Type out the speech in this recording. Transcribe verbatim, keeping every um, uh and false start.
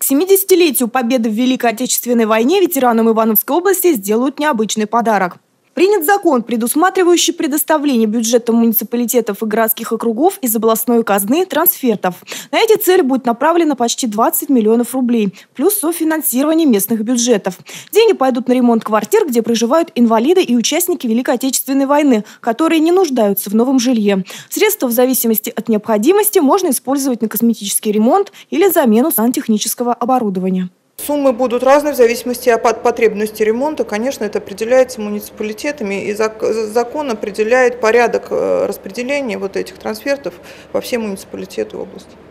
семидесятилетию победы в Великой Отечественной войне ветеранам Ивановской области сделают необычный подарок. Принят закон, предусматривающий предоставление бюджетам муниципалитетов и городских округов из областной казны трансфертов. На эти цели будет направлено почти двадцать миллионов рублей, плюс софинансирование местных бюджетов. Деньги пойдут на ремонт квартир, где проживают инвалиды и участники Великой Отечественной войны, которые не нуждаются в новом жилье. Средства в зависимости от необходимости можно использовать на косметический ремонт или замену сантехнического оборудования. Суммы будут разные в зависимости от потребности ремонта. Конечно, это определяется муниципалитетами, и закон определяет порядок распределения вот этих трансфертов во все муниципалитеты области.